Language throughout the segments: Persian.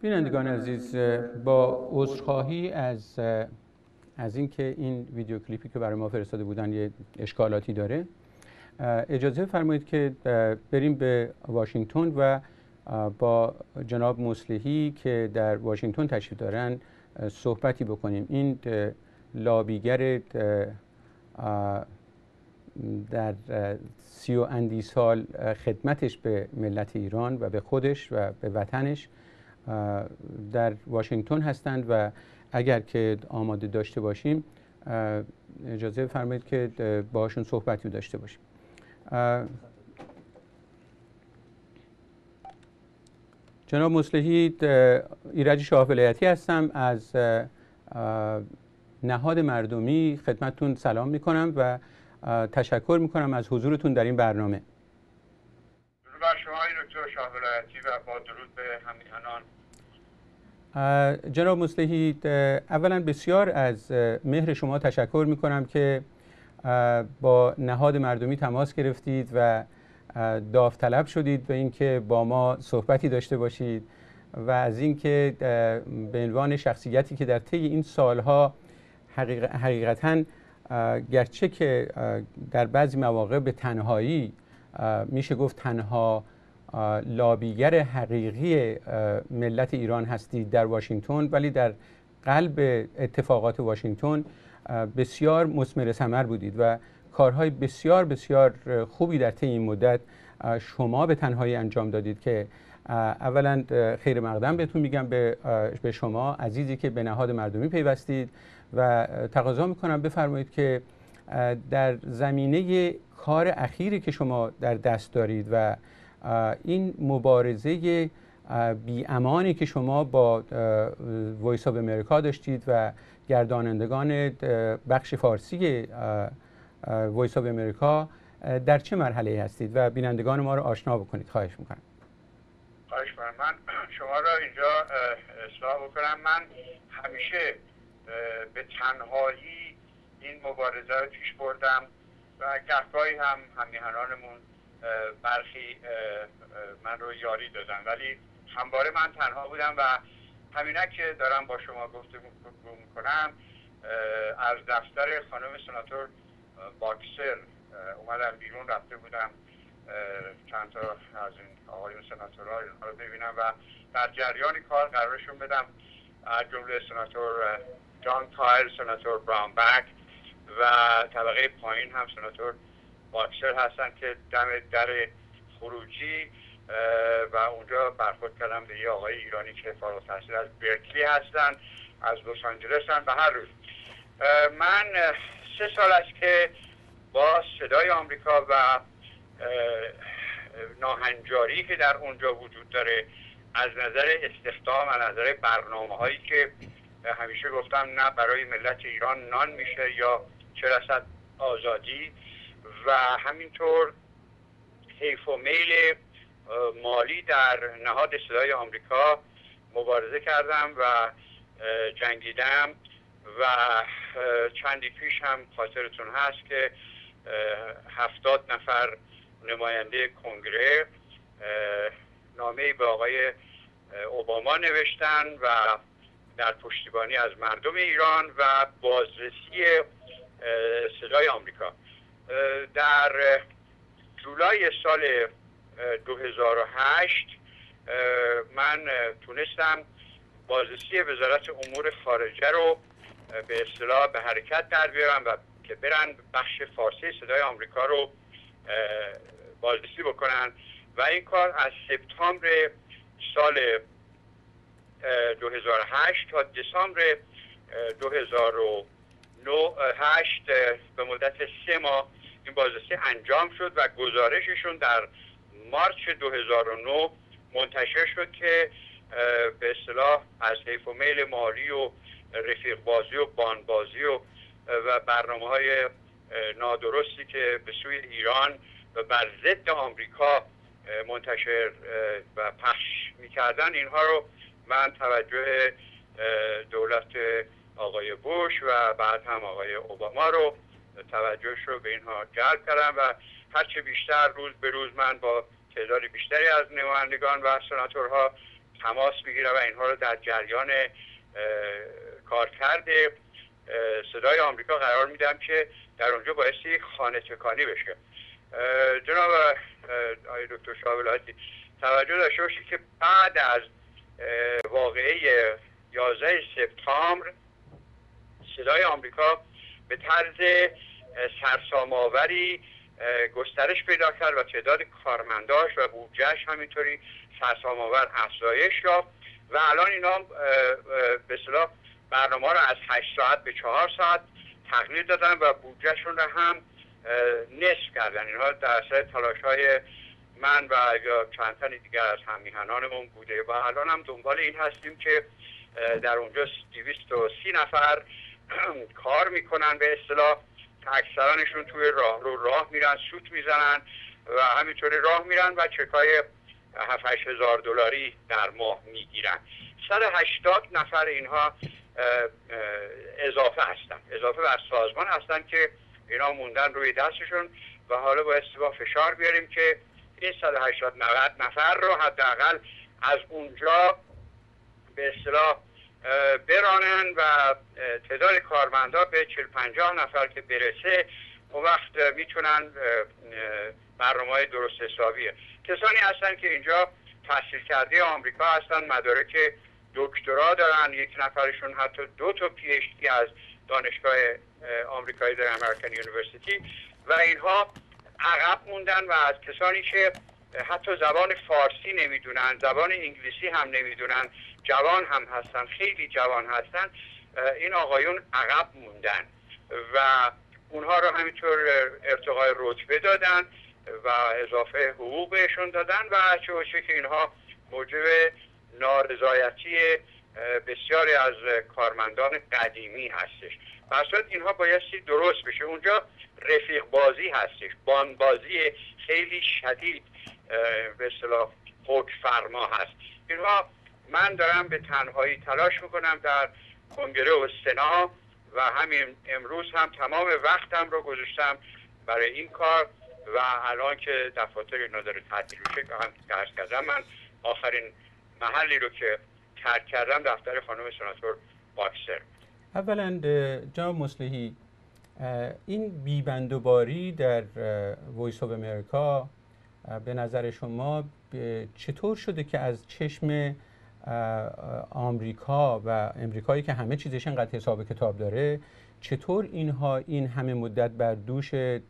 بینندگان عزیز، با عذرخواهی از اینکه این ویدیو کلیپی که برای ما فرستاده بودن یه اشکالاتی داره، اجازه فرمایید که بریم به واشنگتن و با جناب مصلحی که در واشنگتن تشریف دارن صحبتی بکنیم. این لابیگر در 30 و اندی سال خدمتش به ملت ایران و به خودش و به وطنش در واشنگتن هستند و اگر که آماده داشته باشیم اجازه فرمایید که باهاشون صحبتی داشته باشیم. جناب مصلحی، ایرج شاه ولایتی هستم، از نهاد مردمی خدمتتون سلام میکنم و تشکر میکنم از حضورتون در این برنامه. درود بر شما دکتر شاه ولایتی و با درود به همیهنان. جناب مصلحی، اولا بسیار از مهر شما تشکر میکنم که با نهاد مردمی تماس گرفتید و داوطلب شدید به اینکه با ما صحبتی داشته باشید و از اینکه به عنوان شخصیتی که در طی این سالها حقیقتاً گرچه که در بعضی مواقع به تنهایی میشه گفت تنها لابیگر حقیقی ملت ایران هستید در واشنگتن، ولی در قلب اتفاقات واشنگتن بسیار مثمر ثمر بودید و کارهای بسیار بسیار خوبی در طی این مدت شما به تنهایی انجام دادید که اولا خیر مقدم بهتون میگم به شما عزیزی که به نهاد مردمی پیوستید و تقاضا میکنم بفرمایید که در زمینه کار اخیری که شما در دست دارید و این مبارزه بی‌امانی که شما با وایس آف امریکا داشتید و گردانندگان بخش فارسی وایس آف امریکا در چه مرحله هستید و بینندگان ما رو آشنا بکنید. خواهش میکنم. خواهش میکنم. من شما را اینجا اصلاح بکنم. من همیشه به تنهایی این مبارزه رو پیش بردم و گهگاهی هم همیهنانمون برخی من رو یاری دادن، ولی همواره من تنها بودم و همینه که دارم با شما گفتگو میکنم از دفتر خانم سناتور باکسر اومدم بیرون، رفته بودم چند تا از این آقایون سناتورها اینها رو ببینم و در جریان کار قرارشون بدم، از جمله سناتور جان کایل، سناتور براونبک و طبقه پایین هم سناتور باکسر هستن که دم در خروجی و اونجا برخورد کردم به یه آقای ایرانی که فارغ التحصیل از برکلی هستن، از لس آنجلس هستن. به هر روز من 3 سال است که با صدای آمریکا و ناهنجاری که در اونجا وجود داره از نظر استخدام، از نظر برنامه هایی که همیشه گفتم نه برای ملت ایران نان میشه یا چه رسد آزادی، و همینطور حیف و میل مالی در نهاد صدای آمریکا مبارزه کردم و جنگیدم و چندی پیش هم خاطرتون هست که 70 نفر نماینده کنگره نامه‌ای به آقای اوباما نوشتن و در پشتیبانی از مردم ایران و بازرسی صدای آمریکا. در جولای سال 2008 من تونستم بازرسی وزارت امور خارجه رو به اصطلاح به حرکت در بیارم و که برن بخش فارسی صدای آمریکا رو بازرسی بکنن و این کار از سپتامبر سال 2008 تا دسامبر 2008 به مدت 3 ماه این بازرسی انجام شد و گزارششون در مارچ 2009 منتشر شد که به اصطلاح از حیف و میل مالی و رفیق بازی و بانبازی و برنامه‌های نادرستی که به سوی ایران و بر ضد آمریکا منتشر و پخش می‌کردن، اینها رو من توجه دولت آقای بوش و بعد هم آقای اوباما رو توجهش رو به اینها جلب کردم و هرچه بیشتر روز به روز من با تعداد بیشتری از نمایندگان و سناتورها تماس بگیره و اینها رو در جریان کارکرد صدای آمریکا قرار میدم که در اونجا بایستی خانه تکانی بشه. جناب آقای دکتر شاولادی توجه داشته باشید که بعد از واقعه 11 سپتامبر صدای آمریکا به طرز سرسام‌آوری گسترش پیدا کرد و تعداد کارمنداش و بودجهش همینطوری سرسام‌آور افزایش یافت و الان اینا به اصطلاح برنامه رو از 8 ساعت به 4 ساعت تغییر دادن و بودجهشون رو هم نصف کردن. اینها در اثر تلاش‌های من و یا چند تن دیگر از هم‌میهنانمون بوده و الان هم دنبال این هستیم که در اونجا 230 نفر کار میکنن به اصطلاح، اکثرانشون توی راه میرن، سوت میزنن و همینطوری راه میرن و چکای 7-8 هزار دلاری در ماه میگیرن. 180 نفر اینها اضافه هستن، اضافه بر سازمان هستن که اینا موندن روی دستشون و حالا بایستی با فشار بیاریم که این 180-90 نفر رو حداقل از اونجا به اصطلاح برانن و تعداد کارمندا به 40-50 نفر که برسه اون وقت میتونن برنامه‌های درست حسابیه. کسانی هستن که اینجا تحصیل کرده آمریکا هستن، مدارک دکترا دارن، یک نفرشون حتی 2 تا PhD از دانشگاه آمریکایی در امریکن یونیورسیتی و اینها عقب موندن و از کسانی که حتی زبان فارسی نمیدونن، زبان انگلیسی هم نمیدونن، جوان هم هستن، خیلی جوان هستن، این آقایون عقب موندن و اونها رو همینطور ارتقای رتبه دادن و اضافه حقوق بهشون دادن و چه که اینها موجب نارضایتی بسیاری از کارمندان قدیمی هستش. بسیار اینها بایستی درست بشه. اونجا رفیق بازی هستش، بانبازی خیلی شدید به اصطلاح حکم فرما هست. اینها من دارم به تنهایی تلاش میکنم در کنگره و سنا و همین امروز هم تمام وقتم رو گذاشتم برای این کار و الان که دفاتر اینا داره تعطیل میشه که هم درس کردم، من آخرین محلی رو که ترک کردم دفتر خانم سناتور باکسر. اولا جناب مصلحی، این بیبندوباری در وایس آف امریکا به نظر شما چطور شده که از چشم آمریکا و امریکایی که همه چیزش اینقدر حساب کتاب داره، چطور اینها این همه مدت بر دوش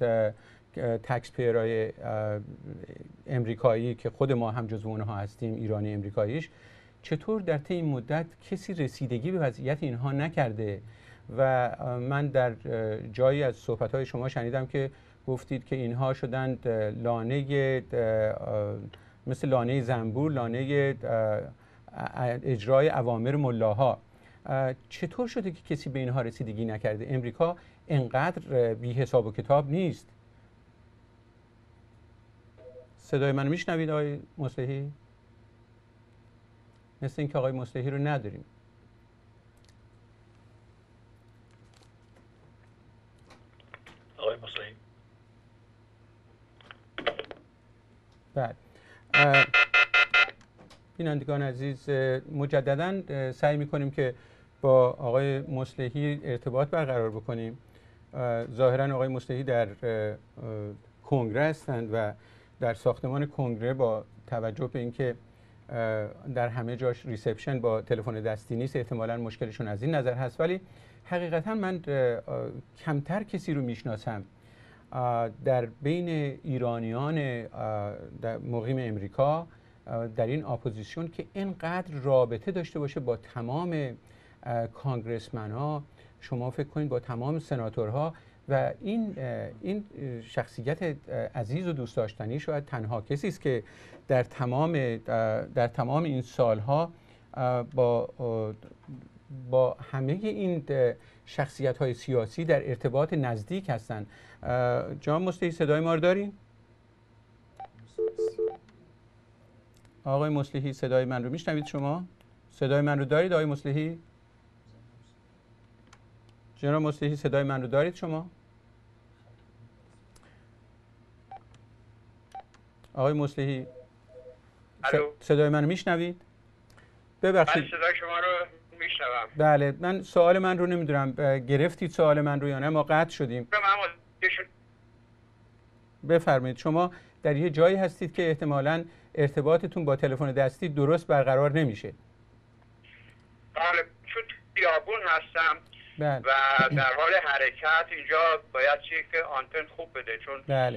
تکس پیرای امریکایی که خود ما هم جزو اونها هستیم، ایرانی امریکاییش، چطور در طی این مدت کسی رسیدگی به وضعیت اینها نکرده؟ و من در جایی از صحبت‌های شما شنیدم که گفتید که اینها شدند لانه مثل لانه زنبور، لانه اجرای اوامر ملاها. چطور شده که کسی به اینها رسیدگی نکرده؟ امریکا انقدر بی حساب و کتاب نیست. صدای من میشنوید آقای مصلحی؟ مثل اینکه آقای مصلحی رو نداریم. آقای مصلحی. بله. بینندگان عزیز، مجددا سعی میکنیم که با آقای مصلحی ارتباط برقرار بکنیم. ظاهرا آقای مصلحی در کنگره هستند و در ساختمان کنگره با توجه به اینکه در همه جاش ریسپشن با تلفن دستی نیست، احتمالاً مشکلشون از این نظر هست. ولی حقیقتا من کمتر کسی رو میشناسم در بین ایرانیان در مقیم امریکا در این اپوزیسیون که اینقدر رابطه داشته باشه با تمام کانگرسمن‌ها. شما فکر کنید با تمام سناتورها و این شخصیت عزیز و دوست داشتنی شاید تنها کسی است که در تمام این سالها با همه این شخصیت‌های سیاسی در ارتباط نزدیک هستند. جناب مصلحی صدای ما رو دارین؟ آقای مصلحی صدای من رو میشنوید شما؟ صدای من رو دارید آقای مصلحی؟ جناب مصلحی صدای من رو دارید شما؟ آقای مصلحی صدای من رو میشنوید؟ ببخشید. صدای شما رو میشنوم. بله، من سوال من رو نمیدونم گرفتید سوال من رو یا نه، ما قطع شدیم. بفرمایید. شما در یه جایی هستید که احتمالاً ارتباطتون با تلفن دستی درست برقرار نمیشه. بله، چون بیابون هستم. بله. و در حال حرکت اینجا باید که آنتن خوب بده، چون بله.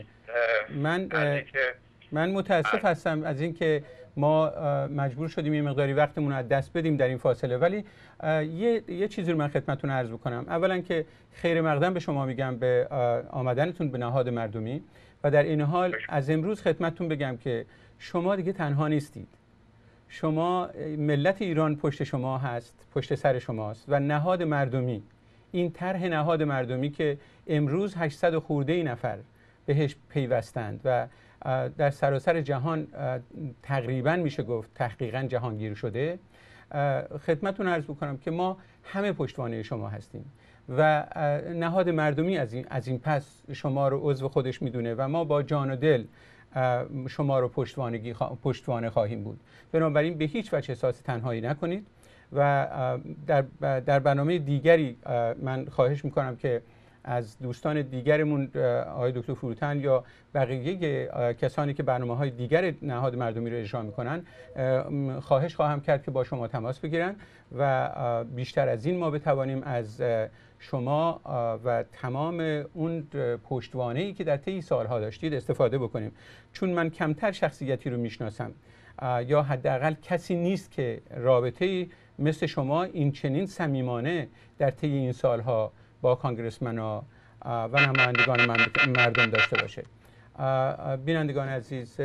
من متاسف هستم از اینکه ما مجبور شدیم یه مقداری وقتمون رو از دست بدیم در این فاصله، ولی یه چیزی رو من خدمتتون عرض بکنم. اولا که خیر مقدم به شما میگم به آمدنتون به نهاد مردمی، و در این حال از امروز خدمتتون بگم که شما دیگه تنها نیستید. شما، ملت ایران پشت شما هست، پشت سر شماست، و نهاد مردمی، این طرح نهاد مردمی که امروز 800 خورده نفر بهش پیوستند و در سراسر جهان تقریبا میشه گفت تحقیقا جهانگیر شده، خدمتتون عرض بکنم که ما همه پشتوانه شما هستیم و نهاد مردمی از این پس شما رو عضو خودش میدونه و ما با جان و دل شما رو پشتوانه خواهیم بود. بنابراین به هیچ وجه احساس تنهایی نکنید و در برنامه دیگری من خواهش میکنم که از دوستان دیگرمون، آقای دکتر فروتن یا بقیه کسانی که برنامه‌های دیگر نهاد مردمی رو اجرا میکنن، خواهش خواهم کرد که با شما تماس بگیرن و بیشتر از این ما بتوانیم از شما و تمام اون پشتوانه‌ای که در طی سالها داشتید استفاده بکنیم. چون من کمتر شخصیتی رو میشناسم یا حداقل کسی نیست که رابطه‌ای مثل شما این چنین صمیمانه در طی این سالها با کانگرسمن‌ها و نمایندگان مردم داشته باشه. بینندگان عزیز،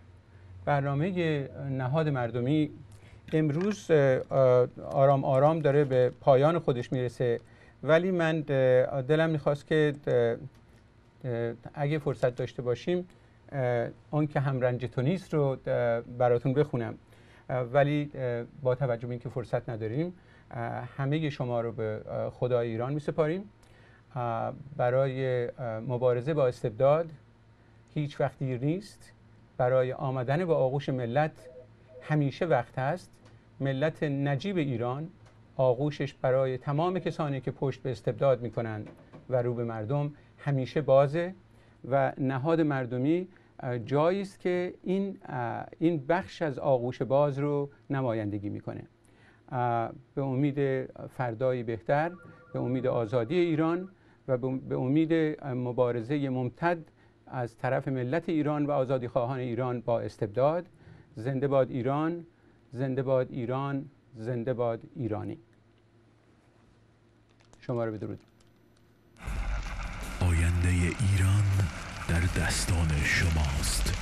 برنامه نهاد مردمی امروز آرام آرام داره به پایان خودش میرسه، ولی من دلم میخواست که اگه فرصت داشته باشیم اون که همرنج تو نیست رو براتون بخونم، ولی با توجه به اینکه فرصت نداریم همه شما رو به خدای ایران میسپاریم. برای مبارزه با استبداد هیچ وقت دیر نیست. برای آمدن به آغوش ملت همیشه وقت هست. ملت نجیب ایران آغوشش برای تمام کسانی که پشت به استبداد میکنن و رو به مردم همیشه بازه و نهاد مردمی جایی است که این بخش از آغوش باز رو نمایندگی میکنه. به امید فردایی بهتر، به امید آزادی ایران و به امید مبارزه ممتد از طرف ملت ایران و آزادی خواهان ایران با استبداد. زنده باد ایران، زنده باد ایران، زنده باد ایرانی. شما رو بدرود. آینده ایران در دستان شماست.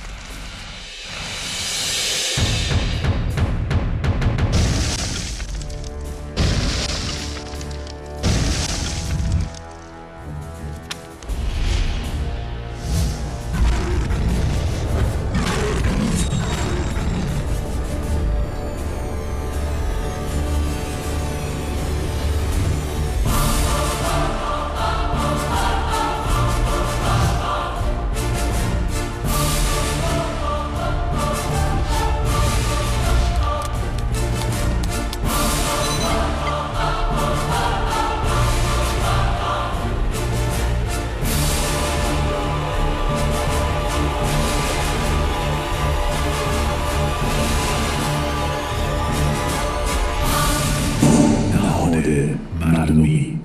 مردمی